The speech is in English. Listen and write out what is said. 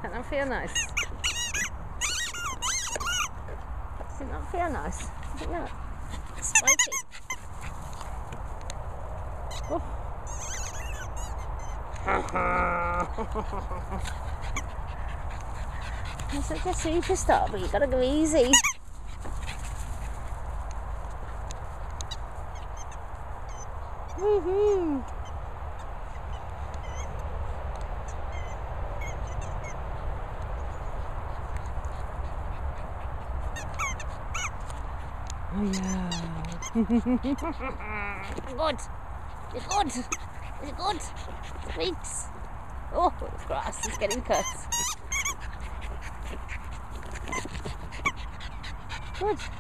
Doesn't that feel nice? Doesn't that feel nice? Isn't that spiky? Oh. You're such a superstar, but you gotta go easy. Woohoo! Oh yeah. Good. You're good. You're good. Thanks. Oh, the grass is getting cut. Good.